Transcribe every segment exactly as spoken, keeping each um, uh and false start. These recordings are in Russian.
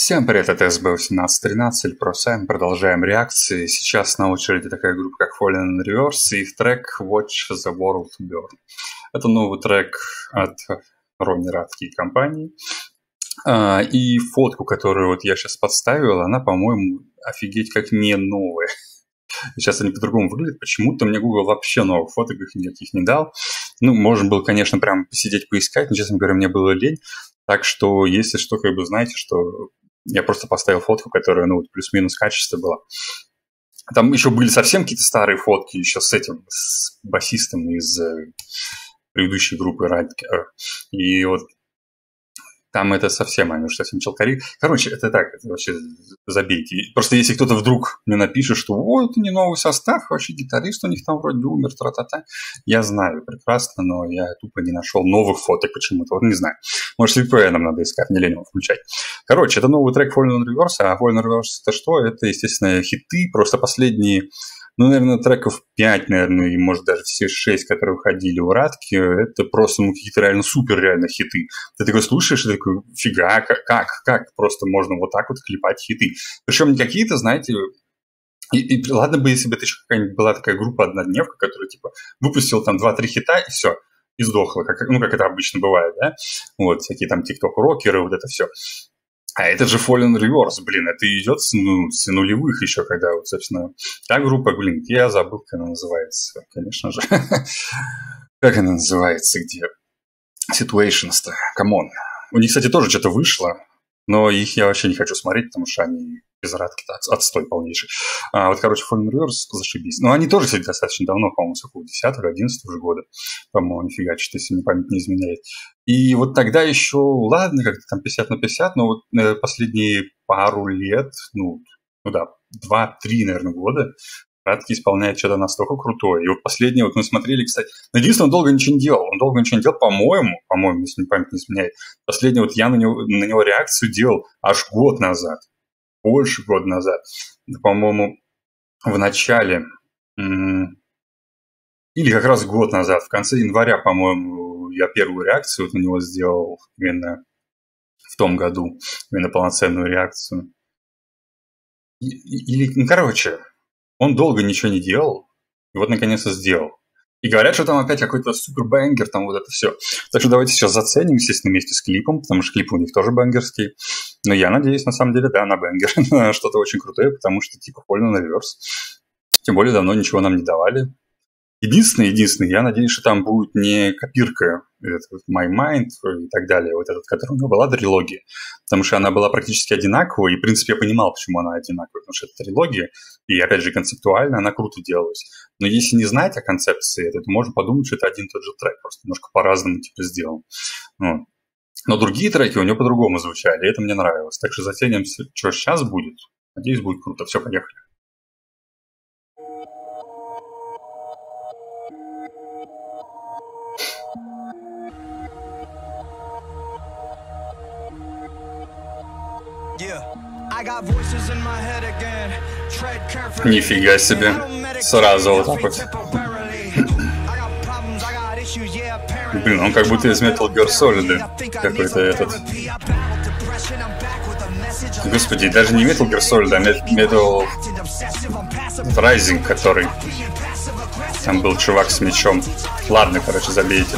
Всем привет, это эс бэ восемнадцать тринадцать, ProSam. Продолжаем реакции. Сейчас на очереди такая группа, как Fallen in Reverse и их трек Watch the World Burn. Это новый трек от Ронни Радке и компании. А, и фотку, которую вот я сейчас подставил, она, по-моему, офигеть как не новая. Сейчас они по-другому выглядят. Почему-то мне Google вообще новых фоток их никаких не дал. Ну, можно было, конечно, прям посидеть, поискать, но, честно говоря, мне было лень. Так что, если что, как бы знаете, что я просто поставил фотку, которая, ну, вот плюс-минус качество была. Там еще были совсем какие-то старые фотки еще с этим, с басистом из э, предыдущей группы Радке. И вот там это совсем, они уж совсем челкари. Короче, это так, это вообще забейте. Просто если кто-то вдруг мне напишет, что «Ой, это не новый состав, вообще гитарист у них там вроде умер, тра-та-та». Я знаю прекрасно, но я тупо не нашел новых фоток почему-то, вот не знаю. Может, с ви пи эн надо искать, не лень его включать. Короче, это новый трек Fallen in Reverse, а Fallen in Reverse это что? Это, естественно, хиты, просто последние... Ну, наверное, треков пять, наверное, и, может, даже все шесть, которые выходили у Радки, это просто, ну, какие-то реально супер реально хиты. Ты такой слушаешь, и такой, фига, как, как, как просто можно вот так вот клепать хиты. Причем не какие-то, знаете, и, и ладно бы, если бы это еще какая-нибудь была такая группа однодневка, которая, типа, выпустила там два-три хита, и все, и сдохла, как, ну, как это обычно бывает, да? Вот, всякие там тикток-рокеры, вот это все. А это же Fallen Reverse, блин, это идет с, ну, с нулевых еще, когда, вот, собственно, та группа, блин, я забыл, как она называется, конечно же. Как она называется, где? Situations-то, камон. У них, кстати, тоже что-то вышло, но их я вообще не хочу смотреть, потому что они без Радки отстой полнейший. А вот, короче, Fallen Reverse, зашибись. Но они тоже, кстати, достаточно давно, по-моему, с какого десятого, одиннадцатого уже года. По-моему, нифига, что-то, если мне память не изменяет. И вот тогда еще, ладно, как-то там пятьдесят на пятьдесят, но вот э, последние пару лет, ну, ну да, два-три, наверное, года, Радки исполняет что-то настолько крутое. И вот последнее, вот мы смотрели, кстати, но единственное, он долго ничего не делал. Он долго ничего не делал, по-моему, по-моему, если мне память не изменяет. Последнее, вот я на него, на него реакцию делал аж год назад. Больше года назад. По-моему, в начале, или как раз год назад, в конце января, по-моему, я первую реакцию вот на него сделал именно в том году, именно полноценную реакцию. Или, ну, короче, он долго ничего не делал, и вот наконец-то сделал. И говорят, что там опять какой-то супер-бэнгер, там вот это все. Так что давайте сейчас заценим, естественно, вместе с клипом, потому что клипы у них тоже бэнгерские. Но я надеюсь, на самом деле, да, на бэнгер, на что-то очень крутое, потому что типа Fallen in Reverse. Тем более давно ничего нам не давали. Единственное, единственное, я надеюсь, что там будет не копирка этот, My Mind и так далее, вот этот, который у него была трилогия, потому что она была практически одинаковой, и, в принципе, я понимал, почему она одинаковая, потому что это трилогия, и, опять же, концептуально она круто делалась. Но если не знать о концепции этой, то можно подумать, что это один и тот же трек, просто немножко по-разному типа сделан. Вот. Но другие треки у него по-другому звучали, и это мне нравилось. Так что заценим, что сейчас будет. Надеюсь, будет круто. Все, поехали. Нифига себе. Сразу вот так вот. Блин, он как будто из Metal Gear Solid какой-то этот. Господи, даже не Metal Gear Solid, а Metal Rising, который... Там был чувак с мечом. Ладно, короче, забейте.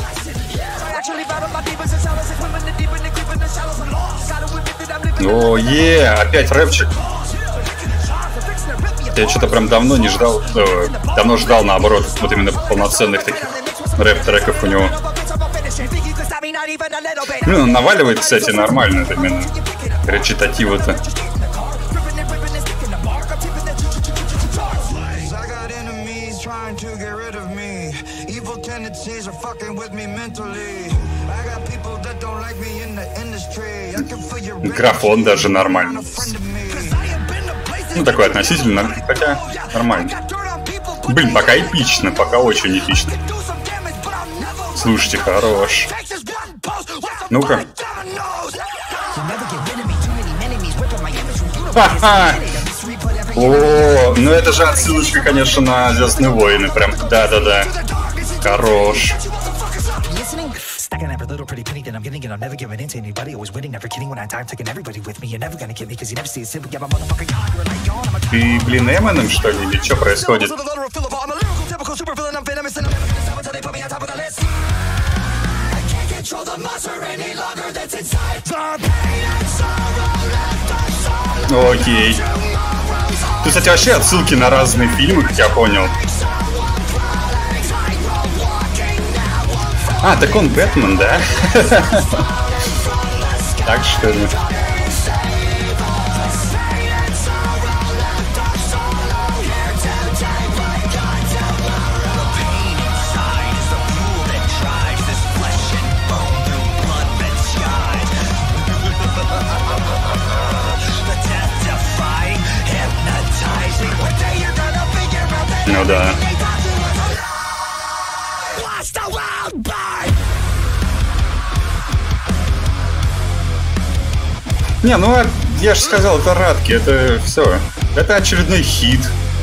О, е, опять рэпчик. Я что-то прям давно не ждал, э, давно ждал, наоборот, вот именно полноценных таких рэп-треков у него. Ну, он наваливает, кстати, нормально, это именно речитативы-то. Микрофон даже нормально. Ну, такой относительно, хотя нормально. Блин, пока эпично, пока очень эпично. Слушайте, хорош. Ну-ка. Ха-ха! О, ну это же отсылочка, конечно, на «Звездные войны». Прям, да-да-да. Хорош. I'm never giving in to anybody. Always winning, never kidding when I die. I'm taking everybody with me. You're never gonna get me, cause you never see it simple. Yeah, my motherfucking God, you're like yawn. I'm a Ты, блин, Эмоном, что ли, или что происходит? Окей. Тут, кстати, вообще отсылки на разные фильмы, как я понял. А, так он Бэтмен, да? Так что ли? Ну да. Не, ну я же сказал, это Радки, это все. Это очередной хит.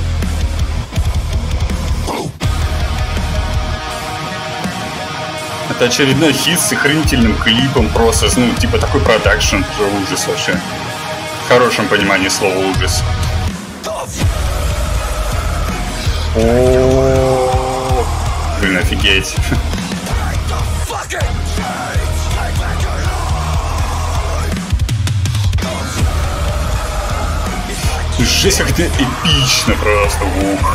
Это очередной хит с охренительным клипом просто, ну, типа такой продакшн, уже ужас вообще. В хорошем понимании слова ужас. О, блин, офигеть. Жесть, как это эпично просто. Ух.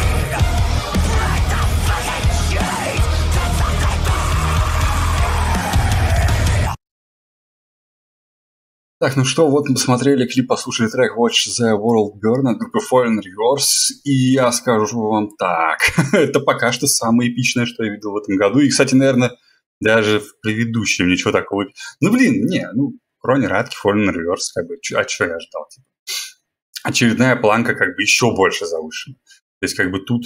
Так, ну что, вот мы посмотрели клип, послушали трек Watch the World Burn от группы Fallen Reverse, и я скажу вам так, это пока что самое эпичное, что я видел в этом году, и, кстати, наверное, даже в предыдущем ничего такого. Ну, блин, не, ну, кроме Радки, Fallen Reverse, как бы, а что я ждал? Типа? Очередная планка как бы еще больше завышена. То есть, как бы тут,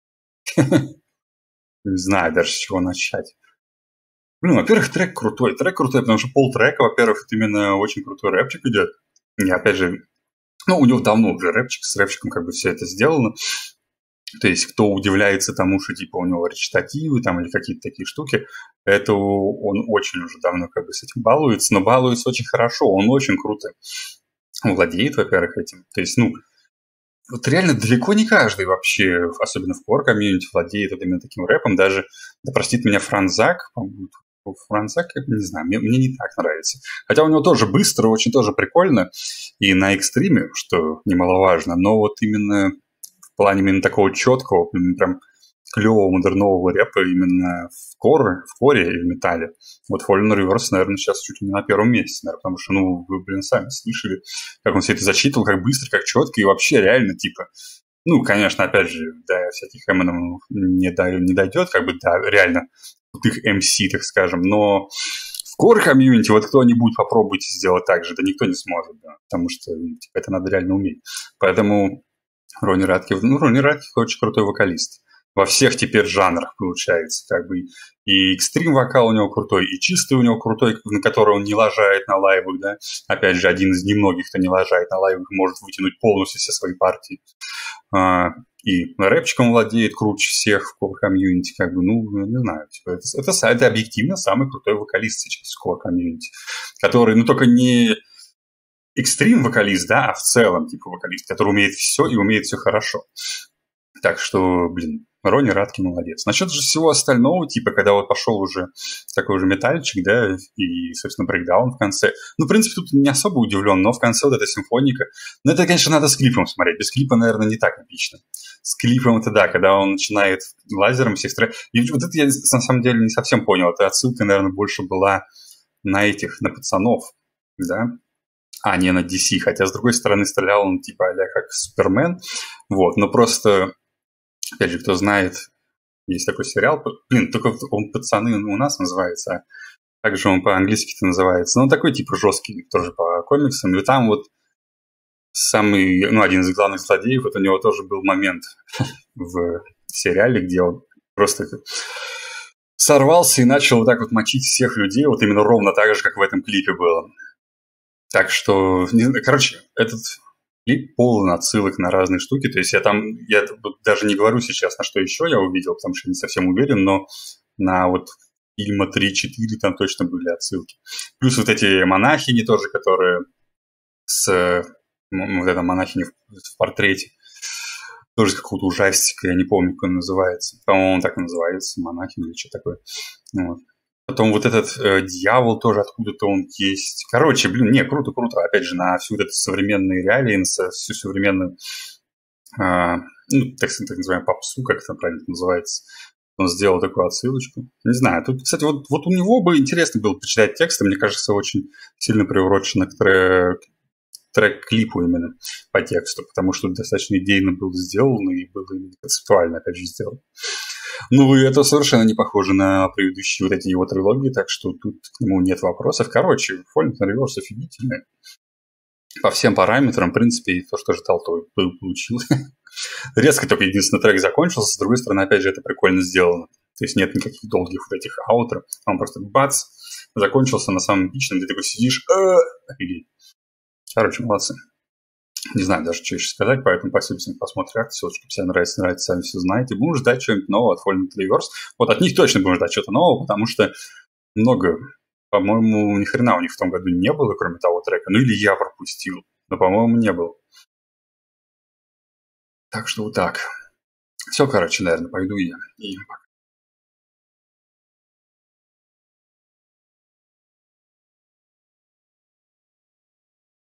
не знаю даже с чего начать. Блин, во-первых, трек крутой. Трек крутой, потому что полтрека, во-первых, это именно очень крутой рэпчик идет. И опять же, ну, у него давно уже рэпчик, с рэпчиком как бы все это сделано. То есть, кто удивляется тому, что типа у него речитативы там или какие-то такие штуки, это он очень уже давно как бы с этим балуется, но балуется очень хорошо, он очень круто владеет, во-первых, этим. То есть, ну, вот реально далеко не каждый вообще, особенно в кор-комьюнити, владеет вот именно таким рэпом. Даже, да простит меня, Франзак, по-моему, Франзак, не знаю, мне, мне не так нравится. Хотя у него тоже быстро, очень тоже прикольно, и на экстриме, что немаловажно, но вот именно в плане именно такого четкого, прям клевого модернового рэпа именно в коре, в коре и в металле. Вот Fallen Reverse, наверное, сейчас чуть ли не на первом месте, наверное, потому что, ну, вы, блин, сами слышали, как он все это зачитывал, как быстро, как четко, и вообще реально, типа, ну, конечно, опять же, до всяких Эминемов не, не дойдет, как бы, да, реально, крутых эм си, так скажем, но в кор-комьюнити вот кто-нибудь попробуйте сделать так же, да никто не сможет, да, потому что, типа, это надо реально уметь. Поэтому Ронни Радки, ну, Ронни Радки очень крутой вокалист. Во всех теперь жанрах получается, как бы, и экстрим-вокал у него крутой, и чистый у него крутой, на который он не лажает на лайвах, да, опять же, один из немногих, кто не лажает на лайвах, может вытянуть полностью все свои партии, а, и рэпчиком владеет круче всех в кор-комьюнити, как бы, ну, не знаю, типа, это, это, это объективно самый крутой вокалист сейчас в кор-комьюнити, который, ну, только не экстрим-вокалист, да, а в целом, типа, вокалист, который умеет все и умеет все хорошо. Так что, блин, Ронни Радки молодец. Насчет же всего остального, типа, когда вот пошел уже такой уже метальчик, да, и, собственно, брейкдаун в конце. Ну, в принципе, тут не особо удивлен, но в конце вот эта симфоника. Но это, конечно, надо с клипом смотреть. Без клипа, наверное, не так эпично. С клипом это да, когда он начинает лазером всех стрелять. И вот это я, на самом деле, не совсем понял. Это отсылка, наверное, больше была на этих, на пацанов, да, а не на ди си. Хотя, с другой стороны, стрелял он, типа, а-ля как Супермен. Вот, но просто... Опять же, кто знает, есть такой сериал, блин, только он «Пацаны» у нас называется, а также он по-английски-то называется, ну, такой типа жесткий, тоже по комиксам, и там вот самый, ну, один из главных злодеев, вот у него тоже был момент в сериале, где он просто сорвался и начал вот так вот мочить всех людей, вот именно ровно так же, как в этом клипе было. Так что, не знаю, короче, этот... клип полон отсылок на разные штуки. То есть я там, я даже не говорю сейчас, на что еще я увидел, потому что не совсем уверен, но на вот фильма три-четыре там точно были отсылки. Плюс вот эти монахини тоже, которые с... Вот эта монахиня в портрете. Тоже какого-то ужастика, я не помню, как он называется. По-моему, он так и называется, монахиня или что такое. Вот. Потом вот этот э, дьявол тоже откуда-то он есть. Короче, блин, не, круто, круто. Опять же, на всю вот эту современные реалии, на всю современную, э, ну, так, так называемую попсу, как это правильно называется. Он сделал такую отсылочку. Не знаю, тут, кстати, вот, вот у него бы интересно было почитать тексты. Мне кажется, очень сильно приурочено к трек, трек-клипу именно по тексту, потому что достаточно идейно было сделано и было концептуально, опять же, сделано. Ну, и это совершенно не похоже на предыдущие вот эти его трилогии, так что тут к нему нет вопросов. Короче, Fallen Reverse офигительный. По всем параметрам, в принципе, и то, что ждал, то получил. Резко только единственный трек закончился, с другой стороны, опять же, это прикольно сделано. То есть нет никаких долгих вот этих аутро. Он просто бац, закончился на самом эпичном, ты такой сидишь, офигеть. Короче, молодцы. Не знаю даже, что еще сказать, поэтому спасибо всем, кто посмотрит реакцию. Ссылочки, если нравится, нравится, сами все знаете. Будем ждать чего-нибудь нового от Fallen Reverse. Вот от них точно будем ждать что-то нового, потому что много, по-моему, ни хрена у них в том году не было, кроме того трека. Ну или я пропустил, но, по-моему, не было. Так что вот так. Все, короче, наверное, пойду я. И пока.